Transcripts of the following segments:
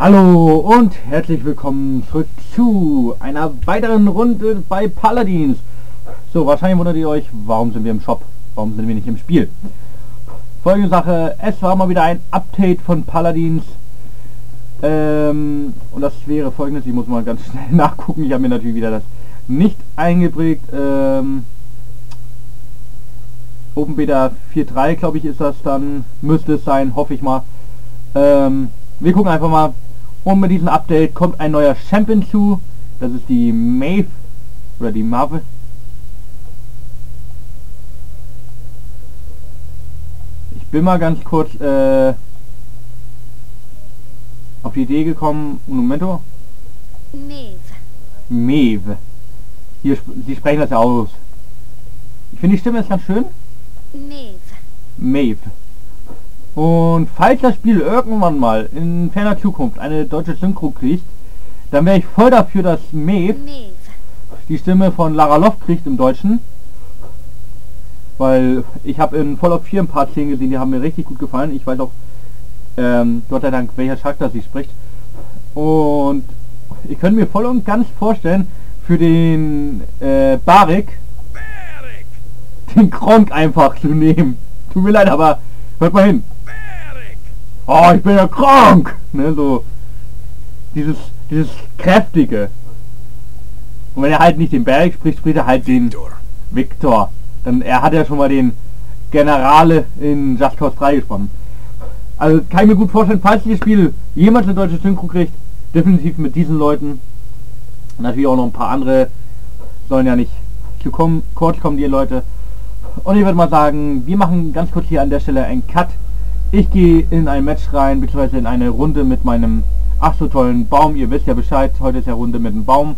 Hallo und herzlich willkommen zurück zu einer weiteren Runde bei Paladins. So, wahrscheinlich wundert ihr euch, warum sind wir im Shop? Warum sind wir nicht im Spiel? Folgende Sache, es war mal wieder ein Update von Paladins. Und das wäre folgendes, ich muss mal ganz schnell nachgucken, ich habe mir natürlich wieder das nicht eingeprägt. Open Beta 4.3 glaube ich ist das dann, müsste es sein, hoffe ich mal. Wir gucken einfach mal. Und mit diesem Update kommt ein neuer Champion zu. Das ist die Maeve. Oder die Marvel. Ich bin mal ganz kurz auf die Idee gekommen. Un momento. Maeve. Maeve. Hier, Sie sprechen das ja aus. Ich finde die Stimme ist ganz schön. Maeve. Maeve. Und falls das Spiel irgendwann mal in ferner Zukunft eine deutsche Synchro kriegt, dann wäre ich voll dafür, dass Maeve die Stimme von Lara Loft kriegt im Deutschen. Weil ich habe in Fallout 4 ein paar Szenen gesehen, die haben mir richtig gut gefallen. Ich weiß auch, Gott sei Dank, welcher Charakter sie spricht. Und ich könnte mir voll und ganz vorstellen, für den Barik den Kronk einfach zu nehmen. Tut mir leid, aber hört mal hin. Oh, ich bin ja krank! Ne, so dieses kräftige. Und wenn er halt nicht den Barrick spricht, spricht er halt den Victor. Dann er hat ja schon mal den Generale in Just Cause 3 gesprochen. Also kann ich mir gut vorstellen, falls dieses Spiel jemals eine deutsche Synchro kriegt, definitiv mit diesen Leuten. Natürlich auch noch ein paar andere sollen ja nicht zu kurz kommen, die Leute. Und ich würde mal sagen, wir machen ganz kurz hier an der Stelle einen Cut. Ich gehe in ein Match rein, beziehungsweise in eine Runde mit meinem ach so tollen Baum. Ihr wisst ja Bescheid, heute ist ja Runde mit dem Baum.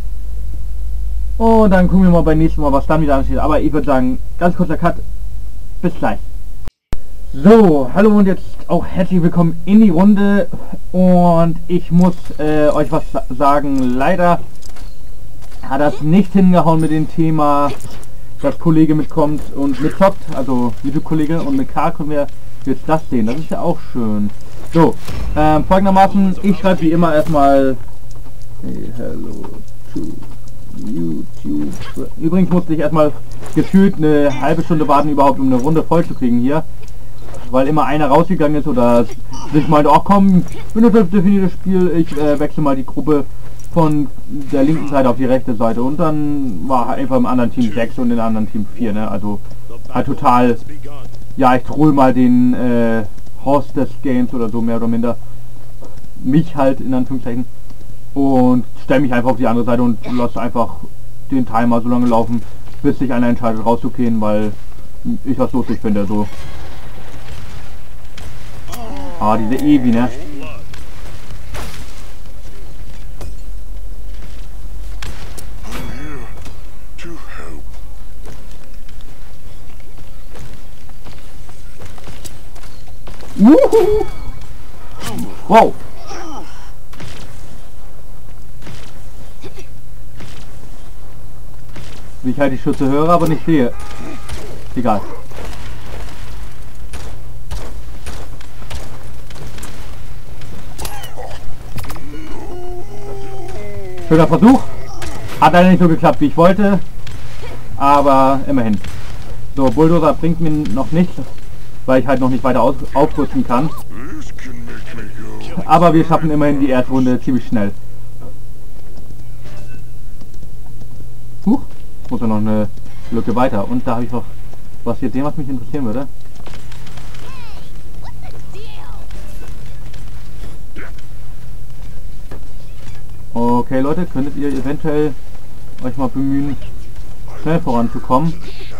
Und dann gucken wir mal beim nächsten Mal, was dann wieder ansteht. Aber ich würde sagen, ganz kurzer Cut. Bis gleich. So, hallo und jetzt auch herzlich willkommen in die Runde. Und ich muss euch was sagen. Leider hat das nicht hingehauen mit dem Thema, dass Kollege mitkommt und mitzockt. Also YouTube-Kollege, und mit K können wir jetzt das sehen. Das ist ja auch schön. So, folgendermaßen, ich schreibe wie immer erstmal hey, hello to YouTube. Übrigens musste ich erstmal gefühlt eine halbe Stunde warten, überhaupt um eine Runde voll zu kriegen hier. Weil immer einer rausgegangen ist oder sich meinte, ach komm, bin das definierte Spiel, ich wechsle mal die Gruppe von der linken Seite auf die rechte Seite. Und dann war einfach im anderen Team 6 und im anderen Team 4, ne? Also halt total, ja, ich troll mal den Host des Games oder so, mehr oder minder. Mich halt in Anführungszeichen. Und stelle mich einfach auf die andere Seite und lasse einfach den Timer so lange laufen, bis sich einer entscheidet rauszugehen, weil ich das lustig finde, so. Ah, diese Evi, ne? Wow! Wie ich halt die Schüsse höre, aber nicht sehe. Egal. Schöner Versuch. Hat leider nicht so geklappt, wie ich wollte. Aber immerhin. So, Bulldozer bringt mir noch nichts, weil ich halt noch nicht weiter aufrüsten kann. Aber wir schaffen immerhin die erste Runde ziemlich schnell. Huch, muss ja noch eine Lücke weiter. Und da habe ich noch was hier sehen, was mich interessieren würde. Okay Leute, könntet ihr eventuell euch mal bemühen, schnell voranzukommen?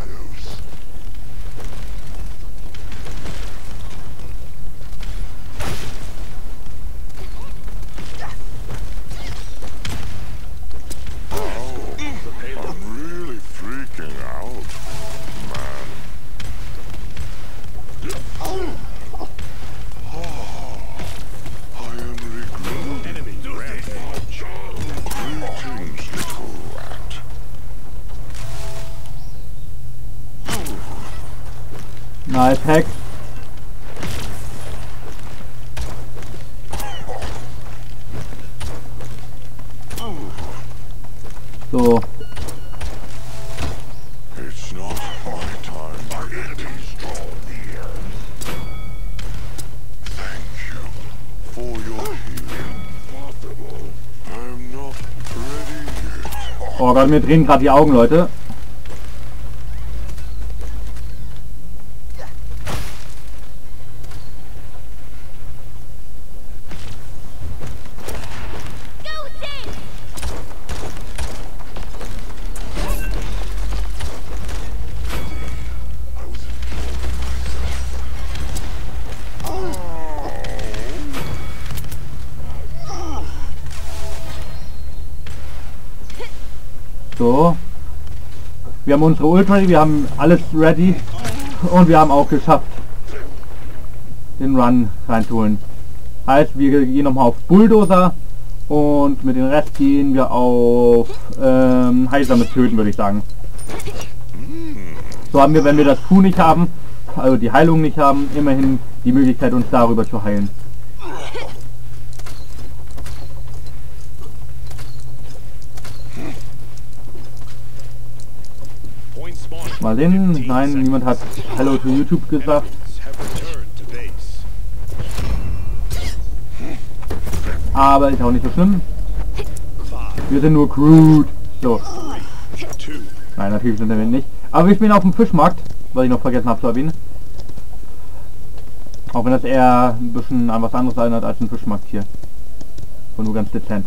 Nice Hack. So. It's not my time yet. Thank you for your healing. I'm not ready yet. Oh Gott, mir drehen gerade die Augen, Leute. So. Wir haben unsere Ult ready, wir haben alles ready und wir haben auch geschafft, den Run reinzuholen. Heißt, wir gehen nochmal auf Bulldozer und mit dem Rest gehen wir auf heilsames Töten, würde ich sagen. So haben wir, wenn wir das Q nicht haben, also die Heilung nicht haben, immerhin die Möglichkeit, uns darüber zu heilen. Mal sehen. Nein, niemand hat Hello to YouTube gesagt. Aber ist auch nicht so schlimm. Wir sind nur crude. So. Nein, natürlich sind wir nicht. Aber wir spielen auf dem Fischmarkt, was ich noch vergessen habe zu erwähnen. Auch wenn das eher ein bisschen an was anderes erinnert als ein Fischmarkt hier. Und nur ganz dezent.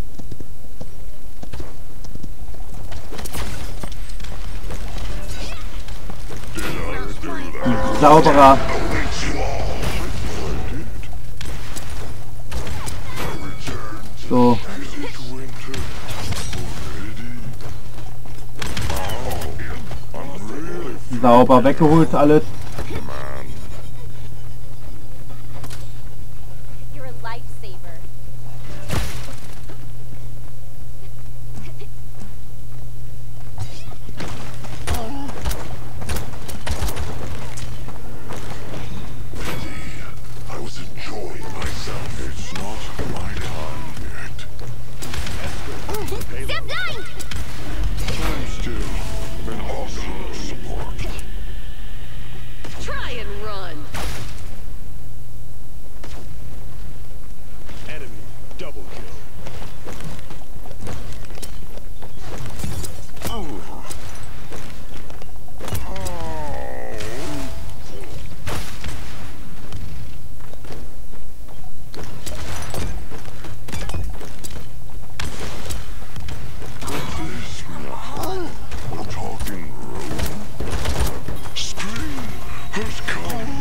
Sauberer. So. Sauber weggeholt alles. You're a lifesaver. I was enjoying myself. It's not my time yet. Step 9! I'm still an awesome support. Try and run. Enemy double kill. We're talking room. Spring has come.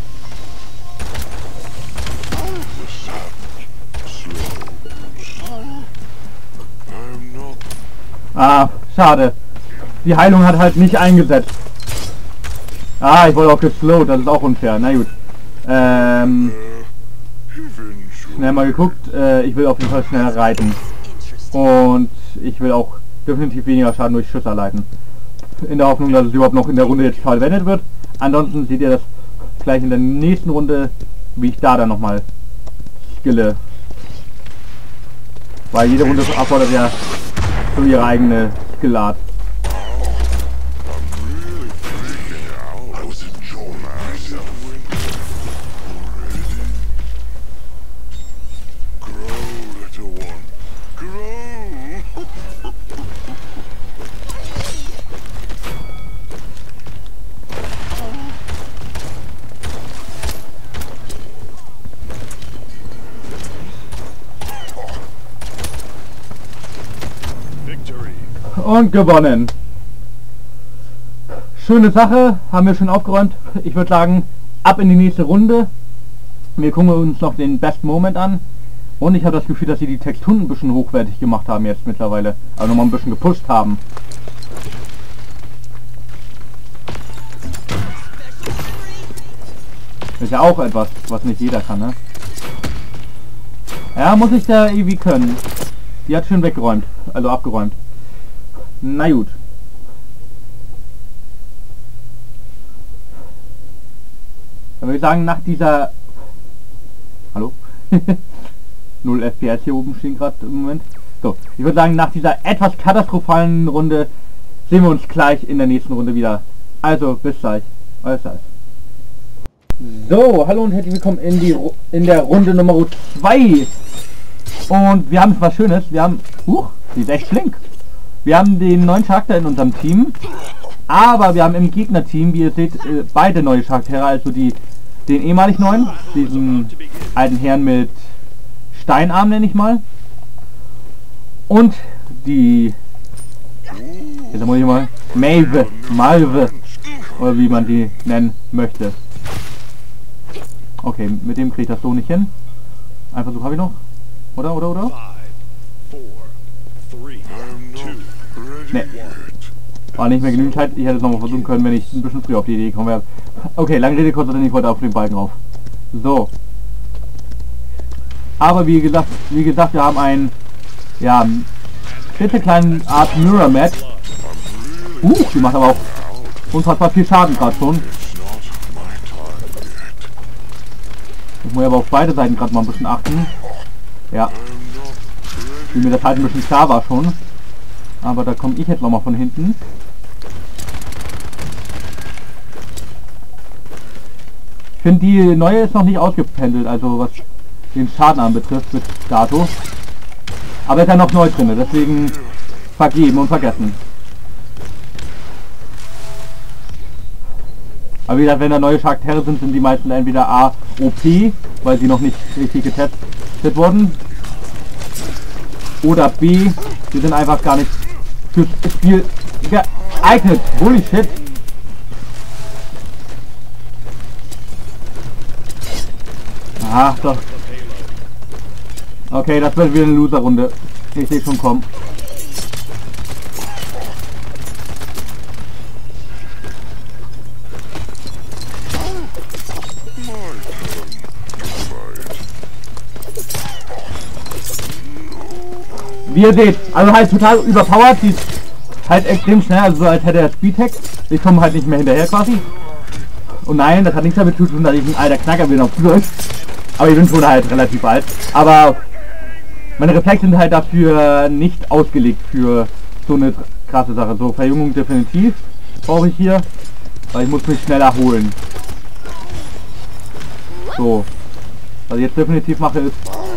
The savage slows. I'm not. Ah, schade. Die Heilung hat halt nicht eingesetzt. Ah, ich wurde auch geslowt, das ist auch unfair. Na gut. Eventually. Schnell mal geguckt. Ich will auf jeden Fall schneller reiten. Und ich will auch definitiv weniger Schaden durch Schüsse erleiden. In der Hoffnung, dass es überhaupt noch in der Runde jetzt verwendet wird. Ansonsten seht ihr das gleich in der nächsten Runde, wie ich da dann nochmal skille. Weil jede Runde erfordert ja so ihre eigene Skillart. I'm really freaking out. I was enjoying myself. Already. Grow, little one. Grow. Victory. Und gewonnen. Schöne Sache, haben wir schon aufgeräumt. Ich würde sagen, ab in die nächste Runde. Wir gucken uns noch den Best Moment an. Und ich habe das Gefühl, dass sie die Texturen ein bisschen hochwertig gemacht haben jetzt mittlerweile. Also nochmal ein bisschen gepusht haben. Ist ja auch etwas, was nicht jeder kann, ne? Ja, muss ich da irgendwie können. Die hat schön weggeräumt, also abgeräumt. Na gut. Dann würde ich sagen, nach dieser... Hallo? 0 FPS hier oben stehen gerade im Moment. So, ich würde sagen, nach dieser etwas katastrophalen Runde sehen wir uns gleich in der nächsten Runde wieder. Also, bis gleich. Euer Salz. So, hallo und herzlich willkommen in der Runde Nummer 2. Und wir haben was Schönes. Wir haben... die ist echt flink. Wir haben den neuen Charakter in unserem Team. Aber wir haben im Gegnerteam, wie ihr seht, beide neue Charaktere. Also den ehemalig neuen, diesen alten Herrn mit Steinarm, nenne ich mal. Und die... Jetzt muss ich mal... Malve. Oder wie man die nennen möchte. Okay, mit dem kriege ich das so nicht hin. Ein Versuch habe ich noch. Oder? 5, 4, 3, 2, Ne. War nicht mehr genügend Zeit. Ich hätte es nochmal versuchen können, wenn ich ein bisschen früher auf die Idee gekommen wäre. Okay, lange Rede, kurzer Sinn, ich wollte auf den Balken rauf. So. Aber wie gesagt, wir haben einen, ja, klitzekleinen Art Mirror Match. Die macht aber auch unfassbar viel Schaden gerade schon. Ich muss aber auf beide Seiten gerade mal ein bisschen achten. Ja. Wie mir das halt ein bisschen klar war schon. Aber da komme ich jetzt nochmal von hinten. Ich finde, die neue ist noch nicht ausgependelt, also was den Schaden anbetrifft bis dato. Aber ist ja noch neu drin, deswegen vergeben und vergessen. Aber wie gesagt, wenn da neue Charaktere sind, sind die meisten entweder A, OP, weil sie noch nicht richtig getestet wurden. Oder B, die sind einfach gar nicht fürs Spiel geeignet. Holy shit! Ach doch. Okay, das wird wieder eine Loser-Runde. Ich sehe schon kommen. Wie ihr seht, also halt total überpowered, die ist halt extrem schnell, also so als hätte er Speedhack. Ich komme halt nicht mehr hinterher quasi. Und nein, das hat nichts damit zu tun, dass ich ein alter Knacker bin auf Deutsch. Aber ich bin schon halt relativ alt. Aber meine Reflexe sind halt dafür nicht ausgelegt für so eine krasse Sache. So, Verjüngung definitiv brauche ich hier, weil ich muss mich schneller holen. So, was ich jetzt definitiv mache ist...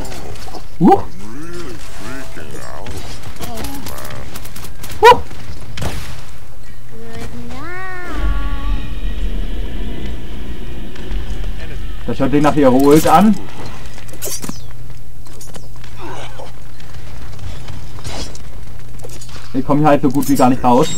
Das hört sich nach ihrer Ult an. Ich komme hier halt so gut wie gar nicht raus.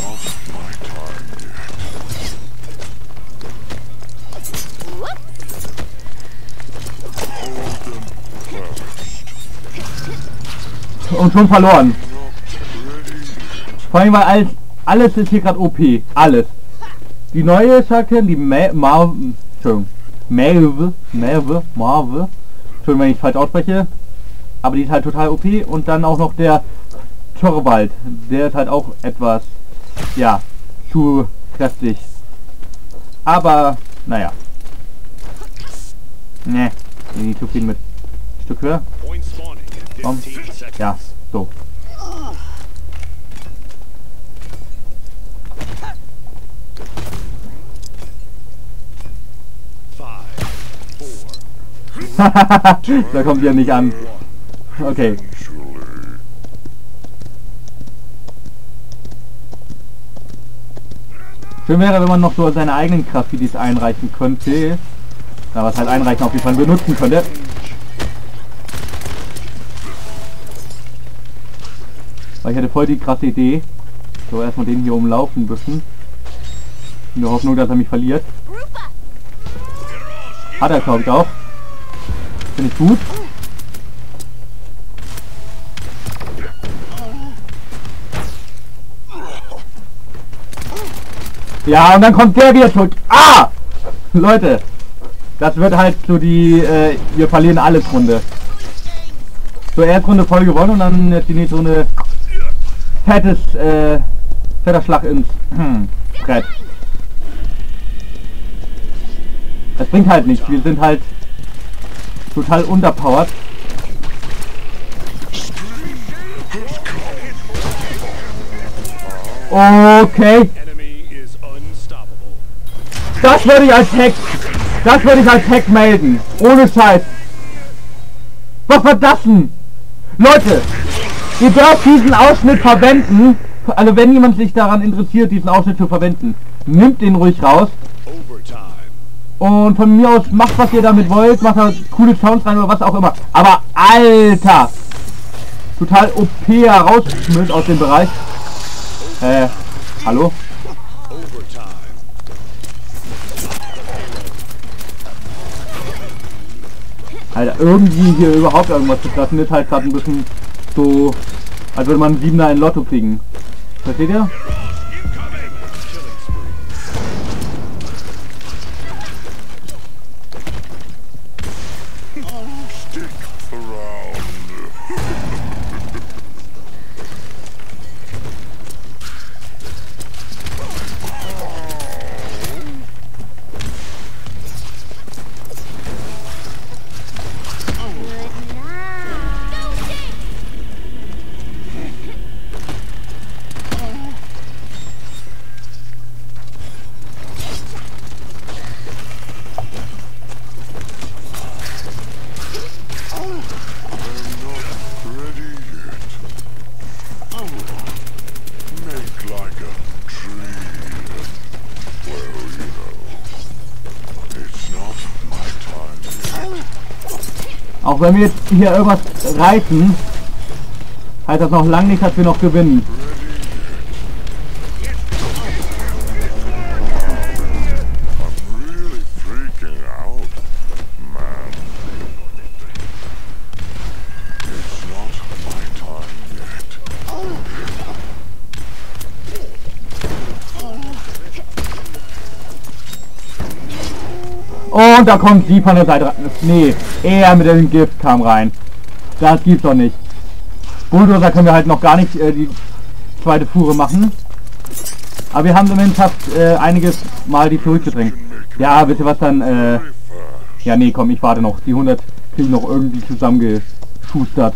Und schon verloren. Vor allem, weil alles ist hier gerade OP. Alles. Die neue Charakterin, die Marve. Entschuldigung, wenn ich falsch ausspreche, aber die ist halt total OP. Und dann auch noch der Torwald, der ist halt auch etwas, ja, zu kräftig. Aber, naja. Ne, bin nicht zufrieden mit. Stück höher. Komm. Ja, so. Da kommt ihr nicht an. Okay. Schön wäre, wenn man noch so seine eigenen Graffitis einreichen könnte. Da was halt einreichen auf jeden Fall benutzen könnte. Weil ich hätte voll die krasse Idee. So, erstmal den hier umlaufen müssen. In der Hoffnung, dass er mich verliert. Hat er, glaube ich, auch. Finde ich gut. Ja, und dann kommt der wieder zurück. Ah! Leute, das wird halt so die, wir verlieren alles Runde. So, erste Runde voll gewonnen und dann jetzt die nächste Runde fetter Schlag ins Brett. Das bringt halt nichts, wir sind halt total unterpowered. Okay. Enemy is unstoppable. Das würde ich als Hack. Das würde ich als Hack melden. Ohne Scheiß. Was war das denn? Leute, ihr dürft diesen Ausschnitt verwenden. Also wenn jemand sich daran interessiert, diesen Ausschnitt zu verwenden, nimmt den ruhig raus. Overtime. Und von mir aus macht, was ihr damit wollt. Macht da coole Sounds rein oder was auch immer. Aber Alter! Total OP herausgeschmissen aus dem Bereich. Hallo? Overtime. Alter, irgendwie hier überhaupt irgendwas zu treffen ist halt gerade ein bisschen so, als würde man 7er in Lotto kriegen. Versteht ihr? Stick around. Ready yet? Make like a tree. Well, you know, it's not my time yet. Auch wenn wir jetzt hier irgendwas reißen, heißt das noch lange nicht, dass wir noch gewinnen. I'm really freaking out, man. It's not my time yet. Und da kommt sie von der Seite rein. Nee, er mit dem Gift kam rein. Das gibt's doch nicht. Bulldozer können wir halt noch gar nicht die zweite Fuhre machen. Aber wir haben zumindest fast einiges Mal die zurückgedrängt. Ja, wisst ihr was dann? Very fast. Ja, nee, komm, ich warte noch. Die 100 kriegen noch irgendwie zusammengeschustert.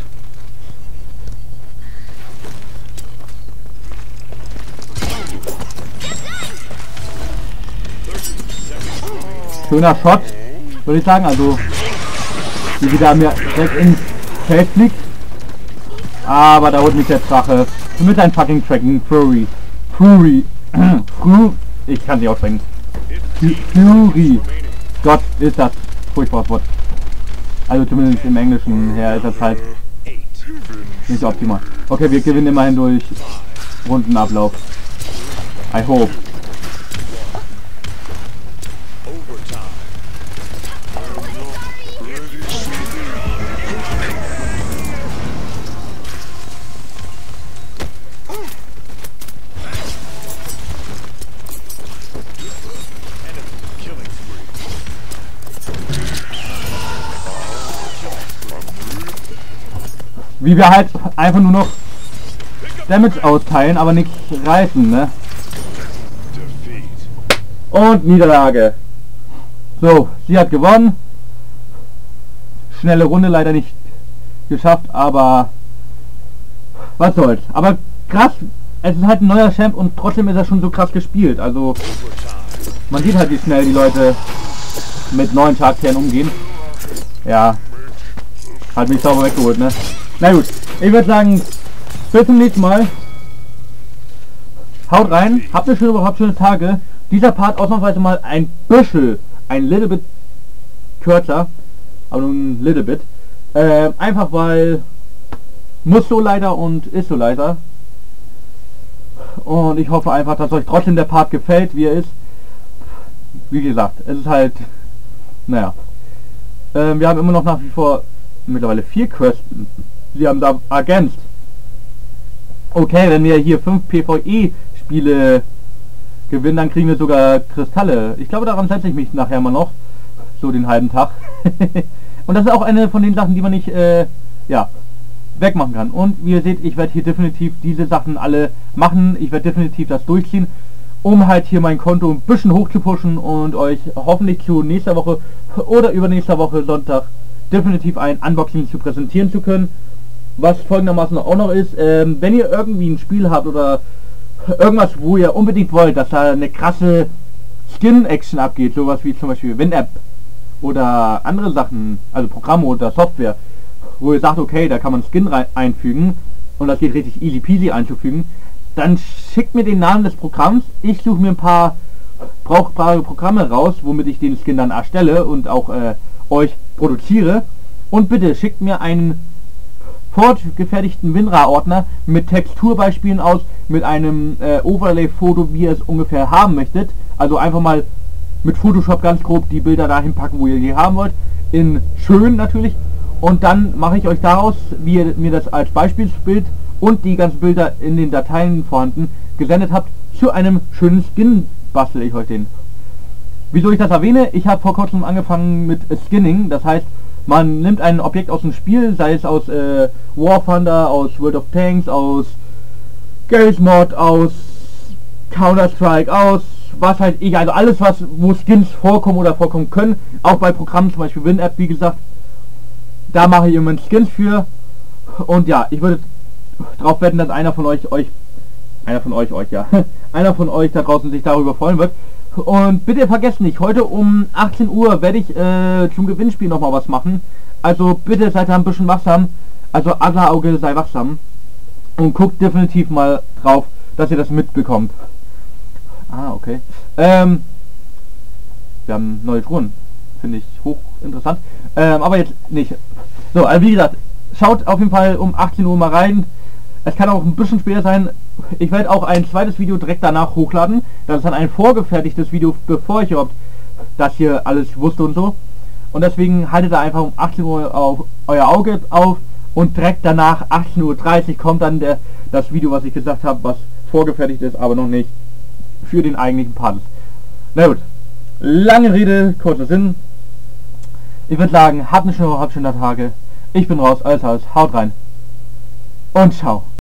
Schöner Shot, würde ich sagen. Also, wie wieder mir direkt ins Feld fliegt. Aber da holt mich der Drache mit einem fucking Tracking Fury. Ich kann sie aussprechen. Fury. Gott, ist das furchtbares Wort. Also zumindest im Englischen her ist das halt nicht optimal. Okay, wir gewinnen immerhin durch Rundenablauf. I hope. Overtime. Killing spree. Wie wir halt einfach nur noch Damage austeilen, aber nichts reißen, ne? Defeat. Und Niederlage. So, sie hat gewonnen. Schnelle Runde leider nicht geschafft, aber was soll's. Aber krass, es ist halt ein neuer Champ und trotzdem ist er schon so krass gespielt. Also Overtime. man sieht halt, wie schnell die Leute mit neuen Charakteren umgehen. Ja, hat mich sauber weggeholt, ne? Na gut, ich würde sagen, bis zum nächsten Mal. Haut rein, habt eine schöne Woche, habt schöne Tage. Dieser Part ausnahmsweise mal ein little bit kürzer, aber nur ein little bit. Einfach weil muss so leider und ist so leider. Und ich hoffe einfach, dass euch trotzdem der Part gefällt, wie er ist. Wie gesagt, es ist halt, naja. Wir haben immer noch nach wie vor mittlerweile 4 Quests. Sie haben da ergänzt. Okay, wenn wir hier 5 PvE-Spiele gewinnen, dann kriegen wir sogar Kristalle. Ich glaube, daran setze ich mich nachher mal noch. So den halben Tag. Und das ist auch eine von den Sachen, die man nicht, ja, wegmachen kann. Und wie ihr seht, ich werde hier definitiv diese Sachen alle machen. Ich werde definitiv das durchziehen, um halt hier mein Konto ein bisschen hoch zu pushen und euch hoffentlich zu nächster Woche oder übernächster Woche Sonntag definitiv ein Unboxing zu präsentieren zu können. Was folgendermaßen auch noch ist, wenn ihr irgendwie ein Spiel habt oder irgendwas, wo ihr unbedingt wollt, dass da eine krasse Skin-Action abgeht, sowas wie zum Beispiel WinApp oder andere Sachen, also Programme oder Software, wo ihr sagt, okay, da kann man Skin einfügen und das geht richtig easy peasy einzufügen, dann schickt mir den Namen des Programms, ich suche mir ein paar brauchbare Programme raus, womit ich den Skin dann erstelle und auch euch produziere, und bitte schickt mir einen vorgefertigten WinRAR-Ordner mit Texturbeispielen aus, mit einem Overlay-Foto, wie ihr es ungefähr haben möchtet. Also einfach mal mit Photoshop ganz grob die Bilder dahin packen, wo ihr die haben wollt. In schön natürlich. Und dann mache ich euch daraus, wie ihr mir das als Beispielsbild und die ganzen Bilder in den Dateien vorhanden gesendet habt, zu einem schönen Skin bastel ich euch den. Wieso ich das erwähne? Ich habe vor kurzem angefangen mit Skinning. Das heißt, man nimmt ein Objekt aus dem Spiel, sei es aus War Thunder, aus World of Tanks, aus Garry's Mod, aus Counter-Strike, aus was halt ich, also alles, wo Skins vorkommen oder vorkommen können, auch bei Programmen, zum Beispiel WinApp, wie gesagt, da mache ich immer Skins für. Und ja, ich würde darauf wetten, dass einer von euch da draußen sich darüber freuen wird. Und bitte vergesst nicht, heute um 18 Uhr werde ich zum Gewinnspiel nochmal was machen. Also bitte seid da ein bisschen wachsam. Also Adlerauge sei wachsam. Und guckt definitiv mal drauf, dass ihr das mitbekommt. Ah, okay. Wir haben neue Truhen. Finde ich hochinteressant. Aber jetzt nicht. So, also wie gesagt, schaut auf jeden Fall um 18 Uhr mal rein. Es kann auch ein bisschen später sein. Ich werde auch ein zweites Video direkt danach hochladen. Das ist dann ein vorgefertigtes Video, bevor ich überhaupt das hier alles wusste und so. Und deswegen haltet da einfach um 18 Uhr auf euer Auge auf. Und direkt danach, 18:30 Uhr, kommt dann das Video, was ich gesagt habe, was vorgefertigt ist, aber noch nicht für den eigentlichen Part ist. Na gut, lange Rede, kurzer Sinn. Ich würde sagen, habt eine schöne Tage. Ich bin raus, alles, haut rein. Und ciao.